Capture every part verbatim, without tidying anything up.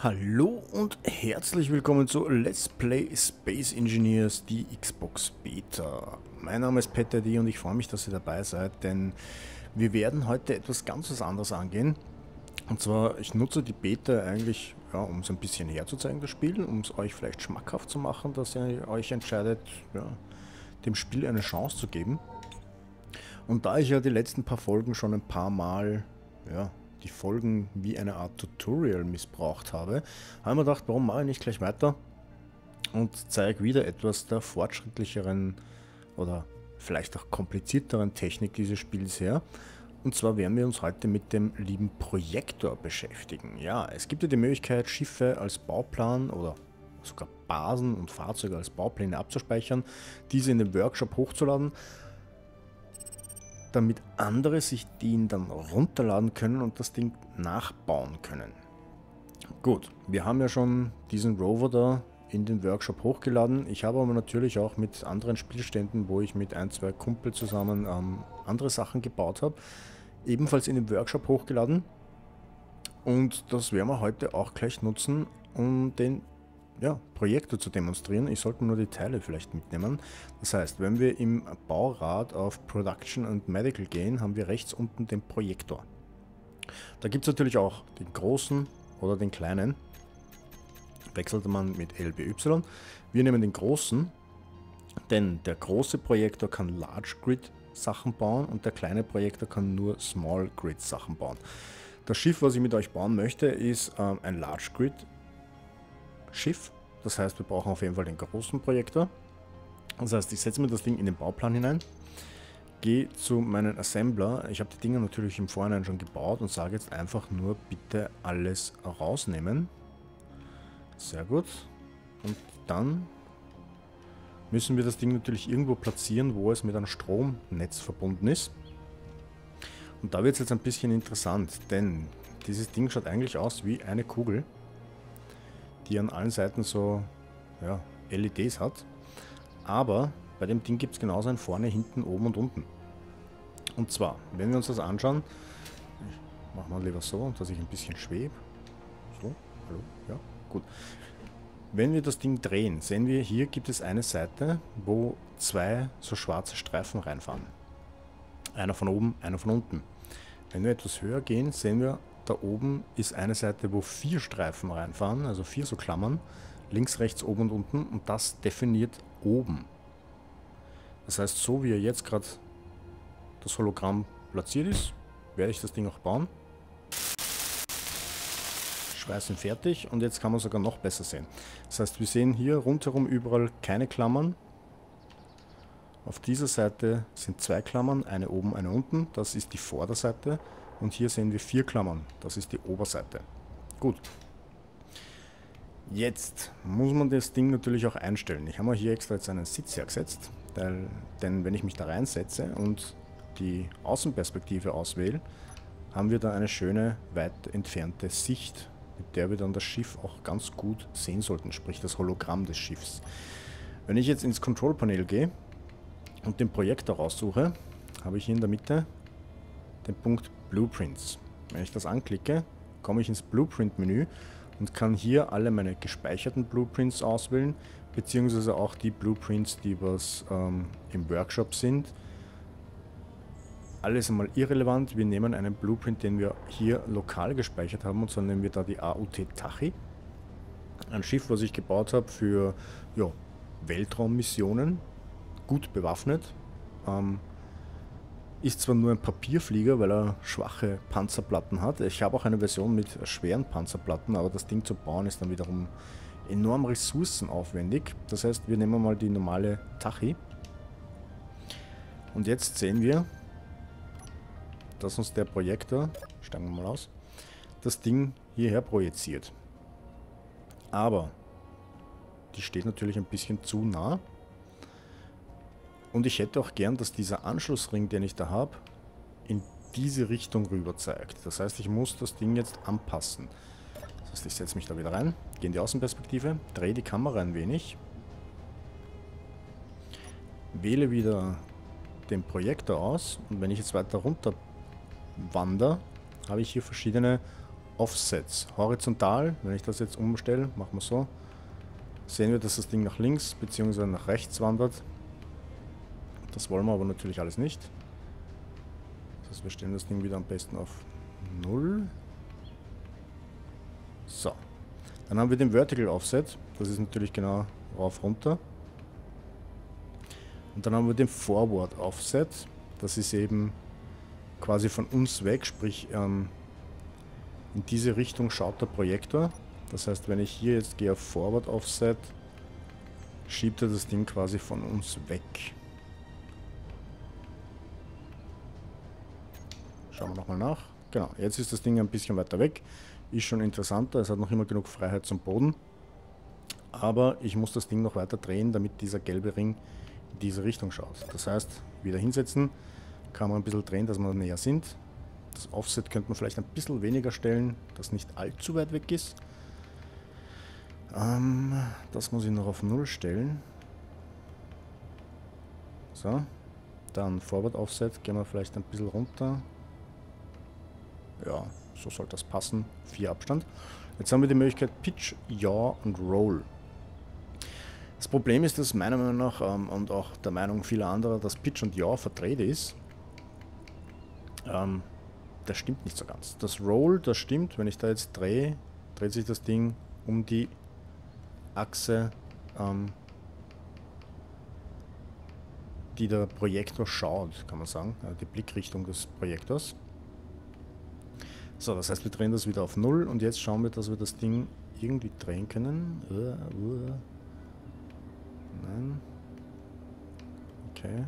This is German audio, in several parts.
Hallo und herzlich willkommen zu Let's Play Space Engineers, die Xbox Beta. Mein Name ist PetDaddy und ich freue mich, dass ihr dabei seid, denn wir werden heute etwas ganz was anderes angehen. Und zwar, ich nutze die Beta eigentlich, ja, um es ein bisschen herzuzeigen, das Spiel, um es euch vielleicht schmackhaft zu machen, dass ihr euch entscheidet, ja, dem Spiel eine Chance zu geben. Und da ich ja die letzten paar Folgen schon ein paar Mal, ja, die Folgen wie eine Art Tutorial missbraucht habe, habe ich mir gedacht, warum mache ich nicht gleich weiter und zeige wieder etwas der fortschrittlicheren oder vielleicht auch komplizierteren Technik dieses Spiels her. Und zwar werden wir uns heute mit dem lieben Projektor beschäftigen. Ja, es gibt ja die Möglichkeit, Schiffe als Bauplan oder sogar Basen und Fahrzeuge als Baupläne abzuspeichern, diese in den Workshop hochzuladen, damit andere sich den dann runterladen können und das Ding nachbauen können. Gut, wir haben ja schon diesen Rover da in den Workshop hochgeladen. Ich habe aber natürlich auch mit anderen Spielständen, wo ich mit ein, zwei Kumpel zusammen ähm, andere Sachen gebaut habe, ebenfalls in den Workshop hochgeladen. Und das werden wir heute auch gleich nutzen, um den ja, Projektor zu demonstrieren. Ich sollte nur die Teile vielleicht mitnehmen. Das heißt, wenn wir im Baurad auf Production und Medical gehen, haben wir rechts unten den Projektor. Da gibt es natürlich auch den großen oder den kleinen. Wechselt man mit L B Y. Wir nehmen den großen, denn der große Projektor kann Large Grid Sachen bauen und der kleine Projektor kann nur Small Grid Sachen bauen. Das Schiff, was ich mit euch bauen möchte, ist ähm, ein Large Grid Schiff. Das heißt, wir brauchen auf jeden Fall den großen Projektor. Das heißt, ich setze mir das Ding in den Bauplan hinein, gehe zu meinem Assembler. Ich habe die Dinger natürlich im Vorhinein schon gebaut und sage jetzt einfach nur, bitte alles rausnehmen. Sehr gut. Und dann müssen wir das Ding natürlich irgendwo platzieren, wo es mit einem Stromnetz verbunden ist. Und da wird es jetzt ein bisschen interessant, denn dieses Ding schaut eigentlich aus wie eine Kugel, die an allen Seiten so, ja, L E Ds hat. Aber bei dem Ding gibt es genauso ein vorne, hinten, oben und unten. Und zwar, wenn wir uns das anschauen, machen wir lieber so, dass ich ein bisschen schwebe. So, hallo, ja, gut. Wenn wir das Ding drehen, sehen wir, hier gibt es eine Seite, wo zwei so schwarze Streifen reinfahren. Einer von oben, einer von unten. Wenn wir etwas höher gehen, sehen wir, da oben ist eine Seite, wo vier Streifen reinfahren, also vier so Klammern, links, rechts, oben und unten, und das definiert oben. Das heißt, so wie er jetzt gerade das Hologramm platziert ist, werde ich das Ding auch bauen. Schweißen fertig und jetzt kann man sogar noch besser sehen. Das heißt, wir sehen hier rundherum überall keine Klammern. Auf dieser Seite sind zwei Klammern, eine oben, eine unten, das ist die Vorderseite. Und hier sehen wir vier Klammern, das ist die Oberseite. Gut. Jetzt muss man das Ding natürlich auch einstellen. Ich habe mir hier extra jetzt einen Sitz hergesetzt, weil, denn wenn ich mich da reinsetze und die Außenperspektive auswähle, haben wir da eine schöne, weit entfernte Sicht, mit der wir dann das Schiff auch ganz gut sehen sollten, sprich das Hologramm des Schiffs. Wenn ich jetzt ins Control-Panel gehe und den Projektor raussuche, habe ich hier in der Mitte den Punkt Blueprints. Wenn ich das anklicke, komme ich ins Blueprint-Menü und kann hier alle meine gespeicherten Blueprints auswählen, beziehungsweise auch die Blueprints, die was ähm, im Workshop sind. Alles einmal irrelevant. Wir nehmen einen Blueprint, den wir hier lokal gespeichert haben, und zwar nehmen wir da die A U T Tachi. Ein Schiff, was ich gebaut habe für, ja, Weltraummissionen, gut bewaffnet. Ähm, Ist zwar nur ein Papierflieger, weil er schwache Panzerplatten hat. Ich habe auch eine Version mit schweren Panzerplatten, aber das Ding zu bauen ist dann wiederum enorm ressourcenaufwendig. Das heißt, wir nehmen mal die normale Tachi. Und jetzt sehen wir, dass uns der Projektor, steigen wir mal aus, das Ding hierher projiziert. Aber die steht natürlich ein bisschen zu nah. Und ich hätte auch gern, dass dieser Anschlussring, den ich da habe, in diese Richtung rüber zeigt. Das heißt, ich muss das Ding jetzt anpassen. Das heißt, ich setze mich da wieder rein, gehe in die Außenperspektive, drehe die Kamera ein wenig, wähle wieder den Projektor aus und wenn ich jetzt weiter runter wandere, habe ich hier verschiedene Offsets. Horizontal, wenn ich das jetzt umstelle, machen wir so, sehen wir, dass das Ding nach links bzw. nach rechts wandert. Das wollen wir aber natürlich alles nicht. Das heißt, wir stellen das Ding wieder am besten auf null. So. Dann haben wir den Vertical Offset. Das ist natürlich genau rauf runter. Und dann haben wir den Forward Offset. Das ist eben quasi von uns weg, sprich ähm, in diese Richtung schaut der Projektor. Das heißt, wenn ich hier jetzt gehe auf Forward Offset, schiebt er das Ding quasi von uns weg. Schauen wir nochmal nach. Genau, jetzt ist das Ding ein bisschen weiter weg. Ist schon interessanter, es hat noch immer genug Freiheit zum Boden. Aber ich muss das Ding noch weiter drehen, damit dieser gelbe Ring in diese Richtung schaut. Das heißt, wieder hinsetzen, kann man ein bisschen drehen, dass wir näher sind. Das Offset könnte man vielleicht ein bisschen weniger stellen, dass nicht allzu weit weg ist. Ähm, das muss ich noch auf null stellen. So, dann Forward Offset, gehen wir vielleicht ein bisschen runter. Ja, so soll das passen. vier Abstand. Jetzt haben wir die Möglichkeit Pitch, Yaw und Roll. Das Problem ist, dass meiner Meinung nach ähm, und auch der Meinung vieler anderer, dass Pitch und Yaw verdreht ist. Ähm, das stimmt nicht so ganz. Das Roll, das stimmt. Wenn ich da jetzt drehe, dreht sich das Ding um die Achse, ähm, die der Projektor schaut, kann man sagen. Also die Blickrichtung des Projektors. So, das heißt, wir drehen das wieder auf null und jetzt schauen wir, dass wir das Ding irgendwie drehen können. Uh, uh. Nein. Okay.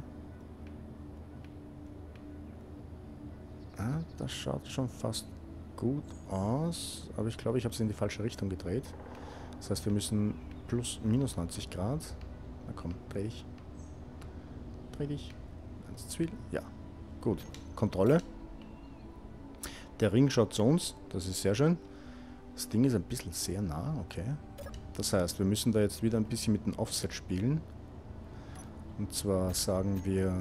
Ah, das schaut schon fast gut aus, aber ich glaube, ich habe es in die falsche Richtung gedreht. Das heißt, wir müssen plus minus neunzig Grad. Na komm, dreh dich. Dreh dich. Eins, zwei. Ja, gut. Kontrolle. Der Ring schaut zu uns, das ist sehr schön. Das Ding ist ein bisschen sehr nah, okay. Das heißt, wir müssen da jetzt wieder ein bisschen mit dem Offset spielen. Und zwar sagen wir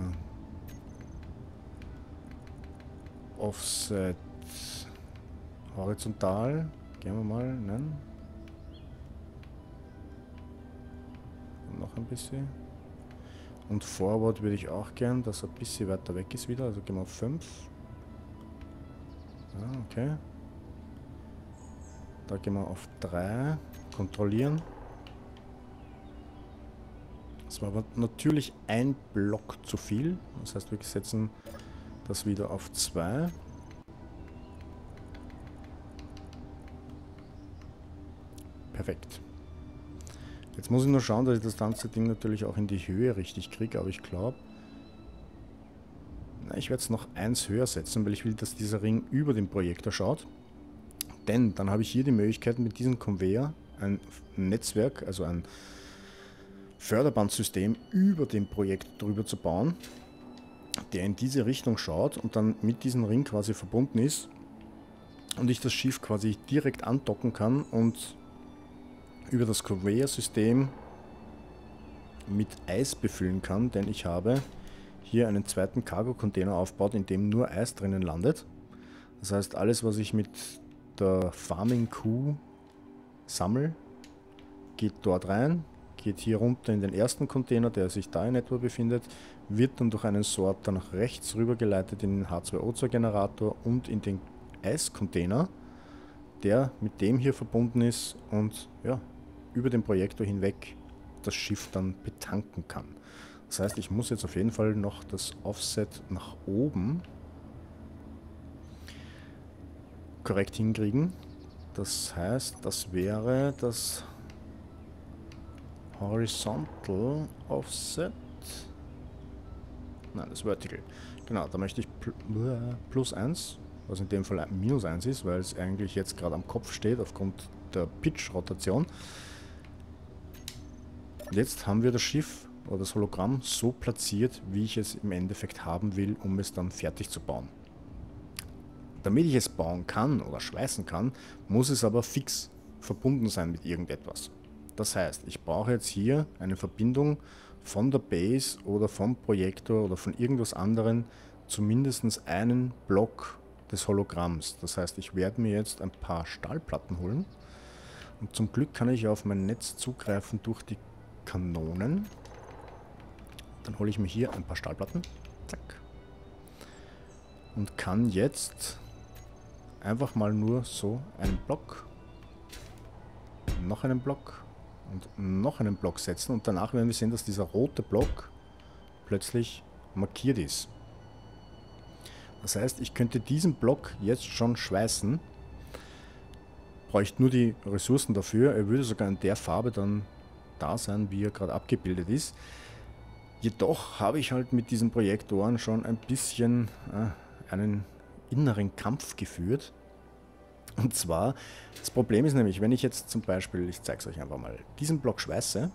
Offset horizontal. Gehen wir mal, nein. Und noch ein bisschen. Und Forward würde ich auch gern, dass er ein bisschen weiter weg ist wieder. Also gehen wir auf fünf. Ja, okay. Da gehen wir auf drei. Kontrollieren. Das war aber natürlich ein Block zu viel. Das heißt, wir setzen das wieder auf zwei. Perfekt. Jetzt muss ich nur schauen, dass ich das ganze Ding natürlich auch in die Höhe richtig kriege, aber ich glaube, ich werde es noch eins höher setzen, weil ich will, dass dieser Ring über den Projektor schaut. Denn dann habe ich hier die Möglichkeit, mit diesem Conveyor ein Netzwerk, also ein Förderbandsystem über dem Projekt drüber zu bauen, der in diese Richtung schaut und dann mit diesem Ring quasi verbunden ist und ich das Schiff quasi direkt andocken kann und über das Conveyor-System mit Eis befüllen kann, denn ich habe hier einen zweiten Cargo-Container aufbaut, in dem nur Eis drinnen landet. Das heißt, alles, was ich mit der Farming-Kuh sammle, geht dort rein, geht hier runter in den ersten Container, der sich da in etwa befindet, wird dann durch einen Sorter nach rechts rübergeleitet in den H zwei O zwei Generator und in den Eiscontainer, der mit dem hier verbunden ist und ja, über den Projektor hinweg das Schiff dann betanken kann. Das heißt, ich muss jetzt auf jeden Fall noch das Offset nach oben korrekt hinkriegen. Das heißt, das wäre das Horizontal Offset. Nein, das Vertical. Genau, da möchte ich plus eins, was in dem Fall minus eins ist, weil es eigentlich jetzt gerade am Kopf steht aufgrund der Pitch-Rotation. Jetzt haben wir das Schiff oder das Hologramm so platziert, wie ich es im Endeffekt haben will, um es dann fertig zu bauen. Damit ich es bauen kann oder schweißen kann, muss es aber fix verbunden sein mit irgendetwas. Das heißt, ich brauche jetzt hier eine Verbindung von der Base oder vom Projektor oder von irgendwas anderem, zumindest einen Block des Hologramms. Das heißt, ich werde mir jetzt ein paar Stahlplatten holen. Und zum Glück kann ich auf mein Netz zugreifen durch die Kanonen. Dann hole ich mir hier ein paar Stahlplatten. Zack. Und kann jetzt einfach mal nur so einen Block, noch einen Block und noch einen Block setzen. Und danach werden wir sehen, dass dieser rote Block plötzlich markiert ist. Das heißt, ich könnte diesen Block jetzt schon schweißen. Bräuchte nur die Ressourcen dafür. Er würde sogar in der Farbe dann da sein, wie er gerade abgebildet ist. Jedoch habe ich halt mit diesen Projektoren schon ein bisschen äh, einen inneren Kampf geführt. Und zwar, das Problem ist nämlich, wenn ich jetzt zum Beispiel, ich zeige es euch einfach mal, diesen Block schweiße,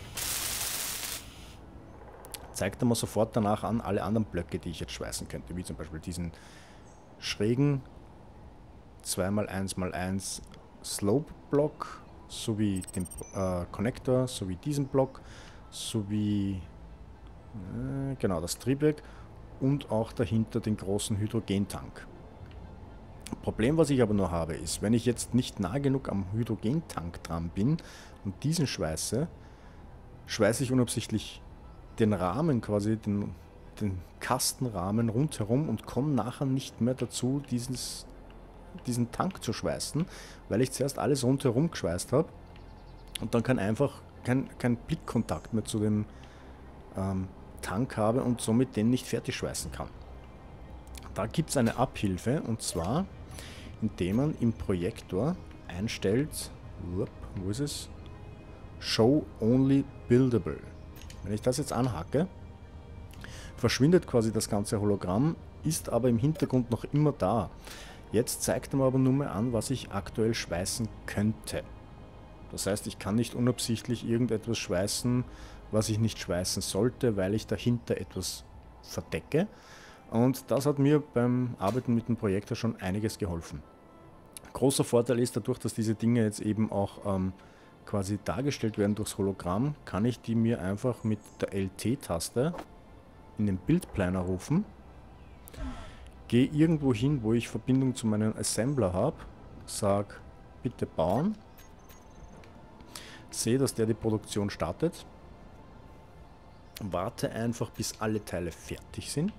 zeigt er mir sofort danach an alle anderen Blöcke, die ich jetzt schweißen könnte, wie zum Beispiel diesen schrägen zwei mal eins mal eins Slope-Block, sowie den äh, Connector, sowie diesen Block, sowie äh, genau das Triebwerk und auch dahinter den großen Hydrogentank. Problem, was ich aber nur habe, ist, wenn ich jetzt nicht nah genug am Hydrogentank dran bin und diesen schweiße, schweiße ich unabsichtlich den Rahmen quasi, den, den Kastenrahmen rundherum und komme nachher nicht mehr dazu, dieses, diesen Tank zu schweißen, weil ich zuerst alles rundherum geschweißt habe und dann kann einfach kein, kein Blickkontakt mehr zu dem ähm, Tank habe und somit den nicht fertig schweißen kann. Da gibt es eine Abhilfe, und zwar indem man im Projektor einstellt, wo ist es? Show Only Buildable. Wenn ich das jetzt anhacke, verschwindet quasi das ganze Hologramm, ist aber im Hintergrund noch immer da. Jetzt zeigt er mir aber nur mal an, was ich aktuell schweißen könnte. Das heißt, ich kann nicht unabsichtlich irgendetwas schweißen, was ich nicht schweißen sollte, weil ich dahinter etwas verdecke. Und das hat mir beim Arbeiten mit dem Projektor schon einiges geholfen. Großer Vorteil ist dadurch, dass diese Dinge jetzt eben auch ähm, quasi dargestellt werden durchs Hologramm, kann ich die mir einfach mit der L T-Taste in den Bildplaner rufen, gehe irgendwo hin, wo ich Verbindung zu meinem Assembler habe, sage bitte bauen, sehe, dass der die Produktion startet, warte einfach, bis alle Teile fertig sind.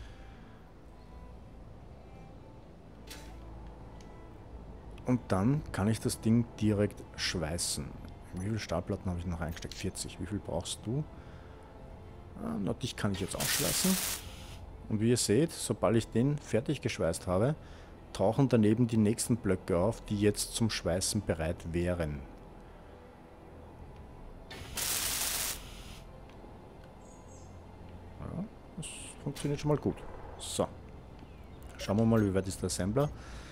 Und dann kann ich das Ding direkt schweißen. Wie viele Stahlplatten habe ich noch eingesteckt? vierzig. Wie viel brauchst du? Ah, na, dich kann ich jetzt auch schweißen. Und wie ihr seht, sobald ich den fertig geschweißt habe, tauchen daneben die nächsten Blöcke auf, die jetzt zum Schweißen bereit wären. Ja, das funktioniert schon mal gut. So. Schauen wir mal, wie weit ist der Assembler.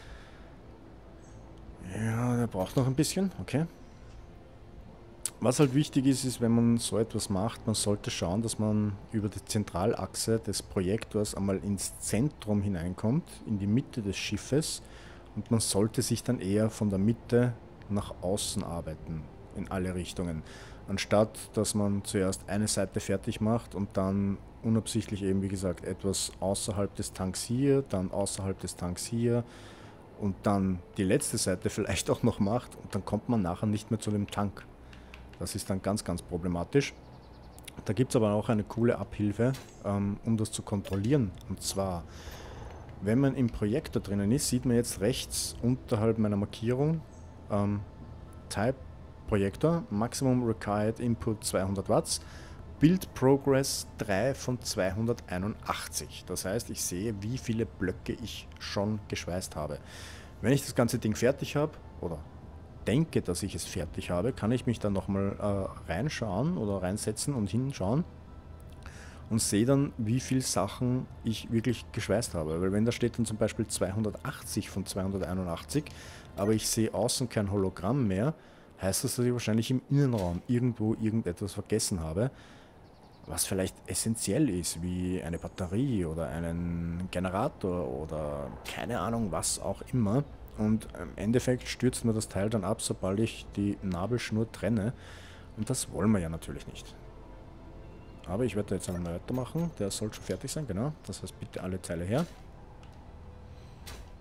Ja, der braucht noch ein bisschen, okay. Was halt wichtig ist, ist, wenn man so etwas macht, man sollte schauen, dass man über die Zentralachse des Projektors einmal ins Zentrum hineinkommt, in die Mitte des Schiffes, und man sollte sich dann eher von der Mitte nach außen arbeiten, in alle Richtungen. Anstatt, dass man zuerst eine Seite fertig macht und dann unabsichtlich eben, wie gesagt, etwas außerhalb des Tanks hier, dann außerhalb des Tanks hier, und dann die letzte Seite vielleicht auch noch macht und dann kommt man nachher nicht mehr zu dem Tank. Das ist dann ganz, ganz problematisch. Da gibt es aber auch eine coole Abhilfe, ähm, um das zu kontrollieren. Und zwar, wenn man im Projektor drinnen ist, sieht man jetzt rechts unterhalb meiner Markierung ähm, Type Projektor, Maximum Required Input zweihundert Watts, Build Progress drei von zweihunderteinundachtzig. Das heißt, ich sehe, wie viele Blöcke ich schon geschweißt habe. Wenn ich das ganze Ding fertig habe, oder denke, dass ich es fertig habe, kann ich mich dann nochmal äh, reinschauen oder reinsetzen und hinschauen und sehe dann, wie viele Sachen ich wirklich geschweißt habe. Weil wenn da steht dann zum Beispiel zweihundertachtzig von zweihunderteinundachtzig, aber ich sehe außen kein Hologramm mehr, heißt das, dass ich wahrscheinlich im Innenraum irgendwo irgendetwas vergessen habe, was vielleicht essentiell ist, wie eine Batterie oder einen Generator oder keine Ahnung, was auch immer. Und im Endeffekt stürzt mir das Teil dann ab, sobald ich die Nabelschnur trenne. Und das wollen wir ja natürlich nicht. Aber ich werde jetzt einen weitermachen. Der soll schon fertig sein, genau. Das heißt, bitte alle Teile her.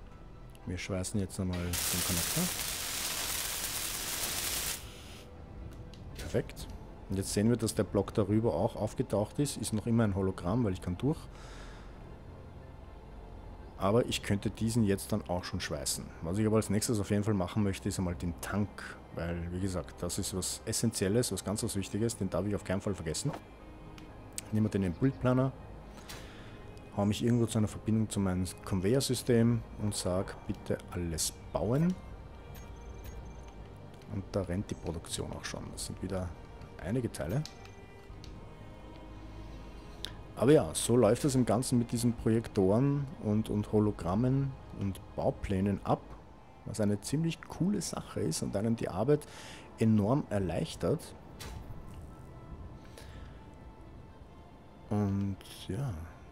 Wir schweißen jetzt einmal den Connector. Perfekt. Und jetzt sehen wir, dass der Block darüber auch aufgetaucht ist. Ist noch immer ein Hologramm, weil ich kann durch. Aber ich könnte diesen jetzt dann auch schon schweißen. Was ich aber als nächstes auf jeden Fall machen möchte, ist einmal den Tank. Weil, wie gesagt, das ist was Essentielles, was ganz was Wichtiges. Den darf ich auf keinen Fall vergessen. Nehmen wir den Build-Planner. Hau mich irgendwo zu einer Verbindung zu meinem Conveyor-System und sage, bitte alles bauen. Und da rennt die Produktion auch schon. Das sind wieder einige Teile. Aber ja, so läuft es im Ganzen mit diesen Projektoren und, und Hologrammen und Bauplänen ab, was eine ziemlich coole Sache ist und einem die Arbeit enorm erleichtert. Und ja,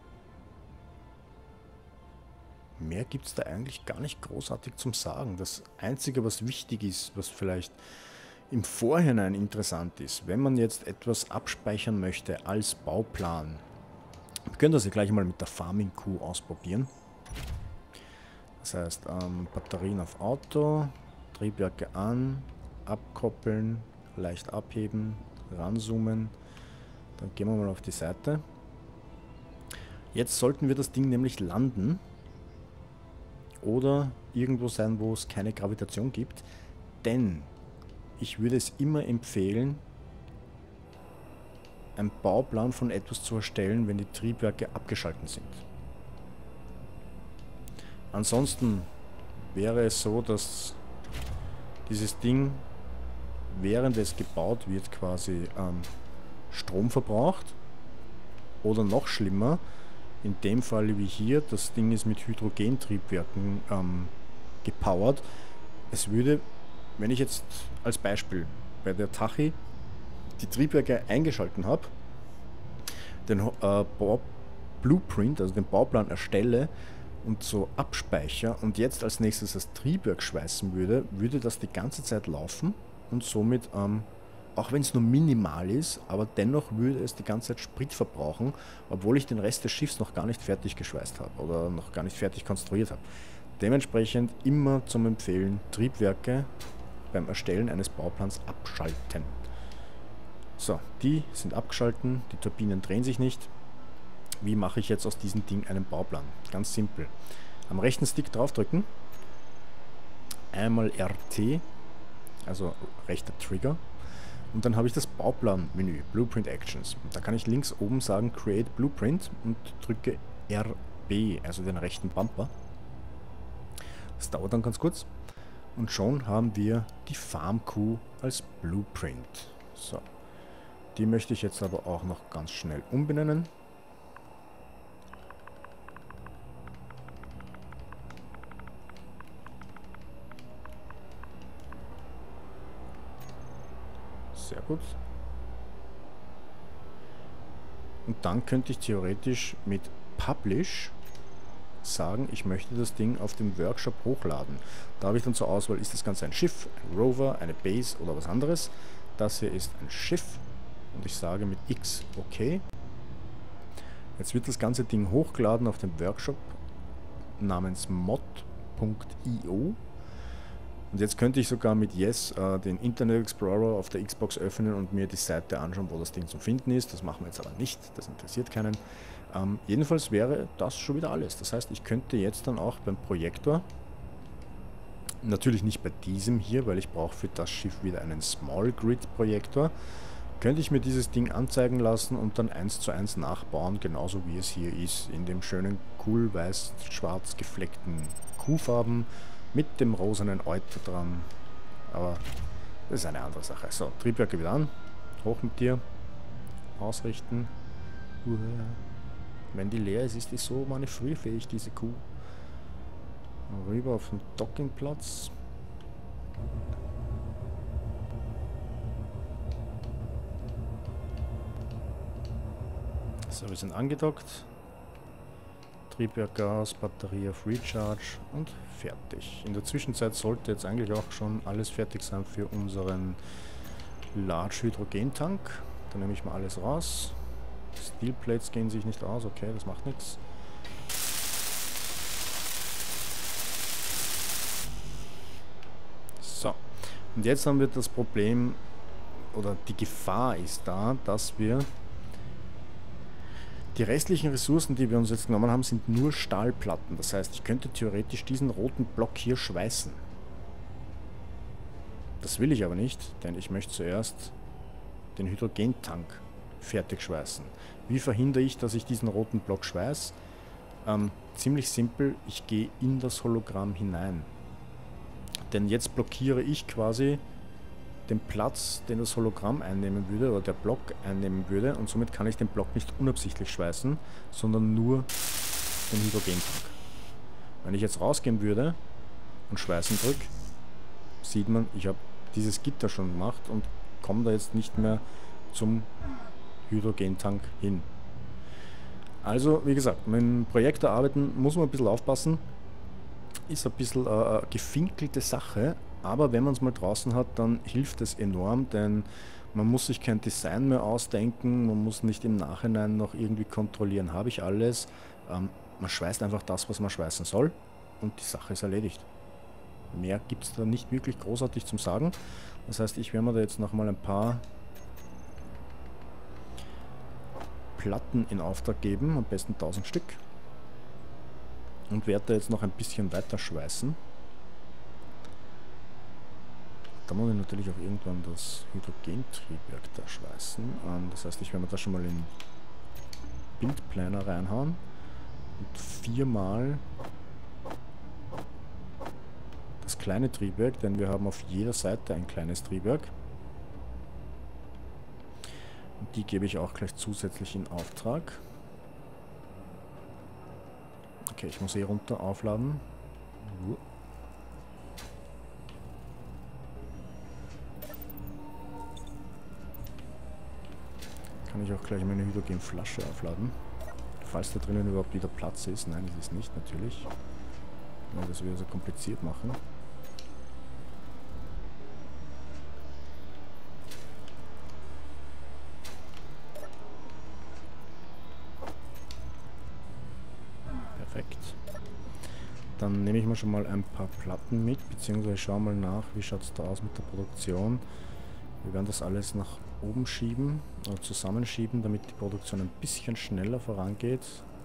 mehr gibt es da eigentlich gar nicht großartig zum Sagen. Das Einzige, was wichtig ist, was vielleicht im Vorhinein interessant ist, wenn man jetzt etwas abspeichern möchte als Bauplan, wir können das ja gleich mal mit der Farming-Kuh ausprobieren. Das heißt, ähm, Batterien auf Auto, Triebwerke an, abkoppeln, leicht abheben, ranzoomen. Dann gehen wir mal auf die Seite. Jetzt sollten wir das Ding nämlich landen oder irgendwo sein, wo es keine Gravitation gibt, denn ich würde es immer empfehlen, einen Bauplan von etwas zu erstellen, wenn die Triebwerke abgeschaltet sind. Ansonsten wäre es so, dass dieses Ding, während es gebaut wird, quasi ähm, Strom verbraucht. Oder noch schlimmer, in dem Fall wie hier, das Ding ist mit Hydrogentriebwerken ähm, gepowert. Es würde, wenn ich jetzt als Beispiel bei der Tachi die Triebwerke eingeschalten habe, den äh, Blueprint, also den Bauplan erstelle und so abspeichere und jetzt als nächstes das Triebwerk schweißen würde, würde das die ganze Zeit laufen und somit, ähm, auch wenn es nur minimal ist, aber dennoch würde es die ganze Zeit Sprit verbrauchen, obwohl ich den Rest des Schiffs noch gar nicht fertig geschweißt habe oder noch gar nicht fertig konstruiert habe. Dementsprechend immer zum Empfehlen, Triebwerke beim Erstellen eines Bauplans abschalten. So, die sind abgeschalten, die Turbinen drehen sich nicht. Wie mache ich jetzt aus diesem Ding einen Bauplan? Ganz simpel. Am rechten Stick draufdrücken, einmal R T, also rechter Trigger, und dann habe ich das Bauplan-Menü, Blueprint Actions. Und da kann ich links oben sagen Create Blueprint und drücke R B, also den rechten Bumper. Das dauert dann ganz kurz. Und schon haben wir die Farm-Kuh als Blueprint. So. Die möchte ich jetzt aber auch noch ganz schnell umbenennen. Sehr gut. Und dann könnte ich theoretisch mit Publish sagen, ich möchte das Ding auf dem Workshop hochladen. Da habe ich dann zur Auswahl, ist das Ganze ein Schiff, ein Rover, eine Base oder was anderes. Das hier ist ein Schiff. Und ich sage mit X OK. Jetzt wird das ganze Ding hochgeladen auf dem Workshop namens mod punkt i o. Und jetzt könnte ich sogar mit Yes äh, den Internet Explorer auf der Xbox öffnen und mir die Seite anschauen, wo das Ding zu finden ist. Das machen wir jetzt aber nicht, das interessiert keinen. Ähm, jedenfalls wäre das schon wieder alles. Das heißt, ich könnte jetzt dann auch beim Projektor, natürlich nicht bei diesem hier, weil ich brauche für das Schiff wieder einen Small Grid Projektor, könnte ich mir dieses Ding anzeigen lassen und dann eins zu eins nachbauen, genauso wie es hier ist, in dem schönen cool weiß-schwarz gefleckten Kuhfarben mit dem rosanen Euter dran. Aber das ist eine andere Sache. So, Triebwerke wieder an, hoch mit dir, ausrichten. Wenn die leer ist, ist die so manövrierfähig, diese Kuh. Rüber auf den Dockingplatz. So, wir sind angedockt. Triebwerk aus, Batterie auf Recharge und fertig. In der Zwischenzeit sollte jetzt eigentlich auch schon alles fertig sein für unseren Large Hydrogentank. Da nehme ich mal alles raus. Steel Plates gehen sich nicht aus, okay, das macht nichts. Und jetzt haben wir das Problem, oder die Gefahr ist da, dass wir die restlichen Ressourcen, die wir uns jetzt genommen haben, sind nur Stahlplatten. Das heißt, ich könnte theoretisch diesen roten Block hier schweißen. Das will ich aber nicht, denn ich möchte zuerst den Hydrogentank fertig schweißen. Wie verhindere ich, dass ich diesen roten Block schweiß? Ähm, ziemlich simpel, ich gehe in das Hologramm hinein. Denn jetzt blockiere ich quasi den Platz, den das Hologramm einnehmen würde, oder der Block einnehmen würde, und somit kann ich den Block nicht unabsichtlich schweißen, sondern nur den Hydrogentank. Wenn ich jetzt rausgehen würde und schweißen drücke, sieht man, ich habe dieses Gitter schon gemacht und komme da jetzt nicht mehr zum Hydrogentank hin. Also, wie gesagt, mit dem Projekt erarbeiten muss man ein bisschen aufpassen. Ist ein bisschen eine gefinkelte Sache, aber wenn man es mal draußen hat, dann hilft es enorm, denn man muss sich kein Design mehr ausdenken, man muss nicht im Nachhinein noch irgendwie kontrollieren, habe ich alles. Ähm, man schweißt einfach das, was man schweißen soll, und die Sache ist erledigt. Mehr gibt es da nicht wirklich großartig zum Sagen. Das heißt, ich werde mir da jetzt noch mal ein paar Platten in Auftrag geben, am besten tausend Stück. Und werde da jetzt noch ein bisschen weiter schweißen. Da muss ich natürlich auch irgendwann das Hydrogentriebwerk da schweißen. Ähm, das heißt, ich werde mir das schon mal in Bildplaner reinhauen und viermal das kleine Triebwerk, denn wir haben auf jeder Seite ein kleines Triebwerk. Und die gebe ich auch gleich zusätzlich in Auftrag. Okay, ich muss hier runter aufladen. Kann ich auch gleich meine Hydrogenflasche aufladen. Falls da drinnen überhaupt wieder Platz ist. Nein, das ist nicht, natürlich. Weil das wieder so kompliziert machen. Perfekt. Dann nehme ich mal schon mal ein paar Platten mit, beziehungsweise schaue mal nach, wie schaut es da aus mit der Produktion. Wir werden das alles nach oben schieben, oder zusammenschieben, damit die Produktion ein bisschen schneller vorangeht.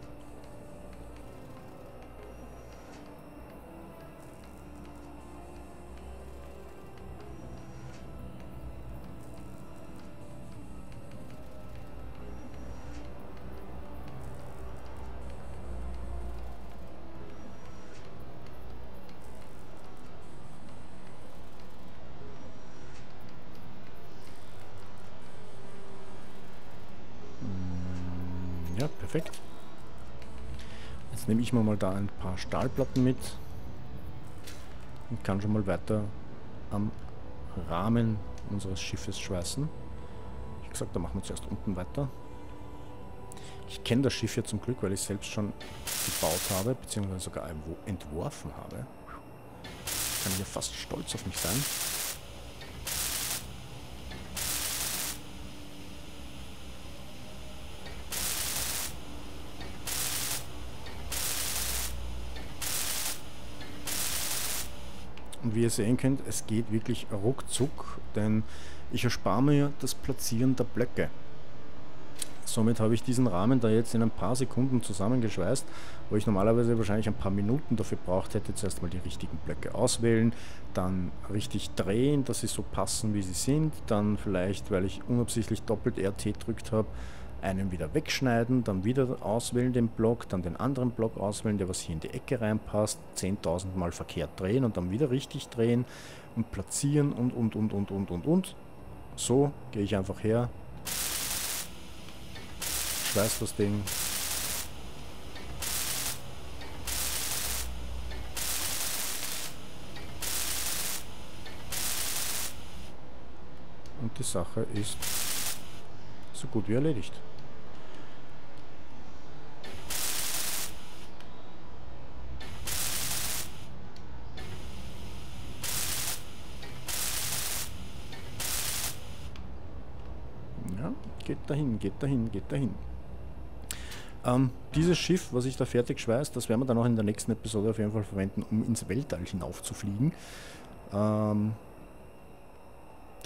Ja, perfekt. Jetzt nehme ich mir mal da ein paar Stahlplatten mit und kann schon mal weiter am Rahmen unseres Schiffes schweißen. Wie gesagt, da machen wir zuerst unten weiter. Ich kenne das Schiff ja zum Glück, weil ich es selbst schon gebaut habe, beziehungsweise sogar entworfen habe. Kann ich ja fast stolz auf mich sein. Und wie ihr sehen könnt, es geht wirklich ruckzuck, denn ich erspare mir das Platzieren der Blöcke. Somit habe ich diesen Rahmen da jetzt in ein paar Sekunden zusammengeschweißt, wo ich normalerweise wahrscheinlich ein paar Minuten dafür braucht hätte. Zuerst mal die richtigen Blöcke auswählen, dann richtig drehen, dass sie so passen, wie sie sind. Dann vielleicht, weil ich unabsichtlich doppelt R T gedrückt habe, einen wieder wegschneiden, dann wieder auswählen den Block, dann den anderen Block auswählen, der was hier in die Ecke reinpasst, zehntausend Mal verkehrt drehen und dann wieder richtig drehen und platzieren und und und und und und und. So gehe ich einfach her, schweiß das Ding. Und die Sache ist so gut wie erledigt. Ja, geht dahin, geht dahin, geht dahin. Ähm, dieses Schiff, was ich da fertig schweiß, das werden wir dann auch in der nächsten Episode auf jeden Fall verwenden, um ins Weltall hinauf zu fliegen. Ähm,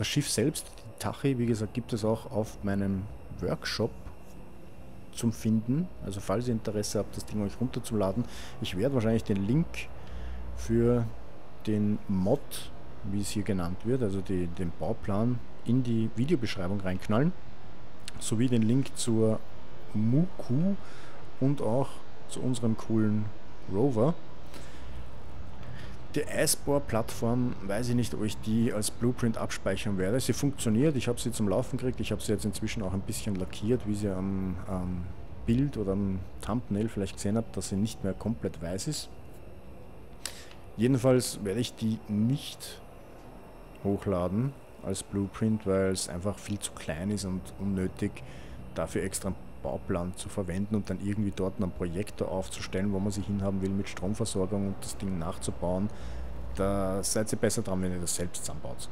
Das Schiff selbst, die Tachi, wie gesagt, gibt es auch auf meinem Workshop zum Finden. Also falls ihr Interesse habt, das Ding euch runterzuladen. Ich werde wahrscheinlich den Link für den Mod, wie es hier genannt wird, also die, den Bauplan, in die Videobeschreibung reinknallen. Sowie den Link zur Muku und auch zu unserem coolen Rover. Die Eisbohr-Plattform, weiß ich nicht, ob ich die als Blueprint abspeichern werde. Sie funktioniert, ich habe sie zum Laufen gekriegt, ich habe sie jetzt inzwischen auch ein bisschen lackiert, wie sie am, am Bild oder am Thumbnail vielleicht gesehen habt, dass sie nicht mehr komplett weiß ist. Jedenfalls werde ich die nicht hochladen als Blueprint, weil es einfach viel zu klein ist und unnötig, dafür extra einen Bauplan zu verwenden und dann irgendwie dort einen Projektor aufzustellen, wo man sich hinhaben will mit Stromversorgung und das Ding nachzubauen. Da seid ihr besser dran, wenn ihr das selbst zusammenbaut.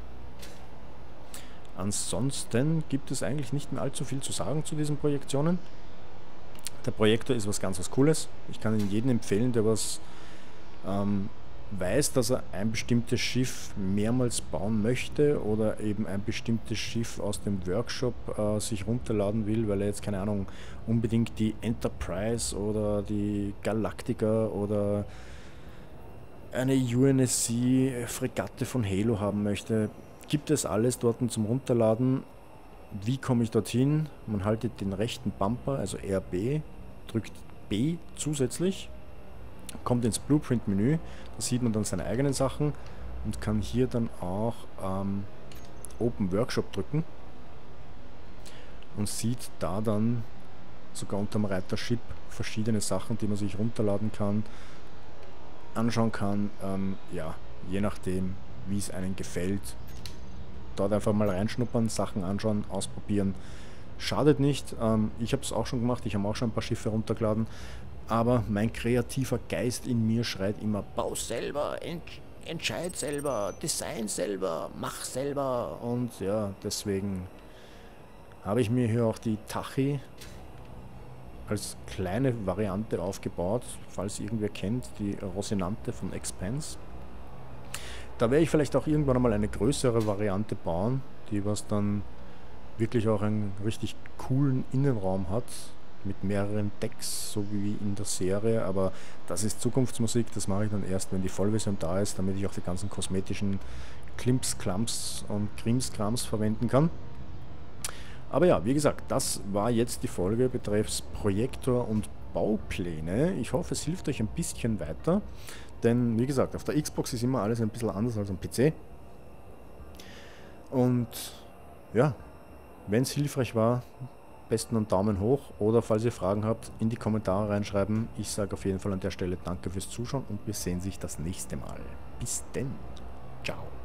Ansonsten gibt es eigentlich nicht mehr allzu viel zu sagen zu diesen Projektionen. Der Projektor ist was ganz was Cooles. Ich kann ihn jedem empfehlen, der was ähm, weiß, dass er ein bestimmtes Schiff mehrmals bauen möchte oder eben ein bestimmtes Schiff aus dem Workshop äh, sich runterladen will, weil er jetzt, keine Ahnung, unbedingt die Enterprise oder die Galactica oder eine U N S C-Fregatte von Halo haben möchte. Gibt es alles dort zum Runterladen. Wie komme ich dorthin? Man haltet den rechten Bumper, also R B, drückt B zusätzlich, kommt ins Blueprint-Menü, da sieht man dann seine eigenen Sachen und kann hier dann auch ähm, Open Workshop drücken und sieht da dann sogar unter dem Reiter Ship verschiedene Sachen, die man sich runterladen kann, anschauen kann, ähm, ja, je nachdem, wie es einem gefällt. Dort einfach mal reinschnuppern, Sachen anschauen, ausprobieren. Schadet nicht, ähm, ich habe es auch schon gemacht, ich habe auch schon ein paar Schiffe runtergeladen, aber mein kreativer Geist in mir schreit immer, bau selber, ent entscheid selber, design selber, mach selber. Und ja, deswegen habe ich mir hier auch die Tachi als kleine Variante aufgebaut, falls irgendwer kennt, die Rosinante von Expanse. Da werde ich vielleicht auch irgendwann einmal eine größere Variante bauen, die was dann wirklich auch einen richtig coolen Innenraum hat, mit mehreren Decks, so wie in der Serie, aber das ist Zukunftsmusik, das mache ich dann erst, wenn die Vollversion da ist, damit ich auch die ganzen kosmetischen Klimps, Klamps und Krimskrams verwenden kann. Aber ja, wie gesagt, das war jetzt die Folge betreffs Projektor und Baupläne. Ich hoffe, es hilft euch ein bisschen weiter, denn wie gesagt, auf der Xbox ist immer alles ein bisschen anders als am P C. Und ja, wenn es hilfreich war, besten einen Daumen hoch oder falls ihr Fragen habt, in die Kommentare reinschreiben. Ich sage auf jeden Fall an der Stelle danke fürs Zuschauen und wir sehen sich das nächste Mal. Bis denn. Ciao.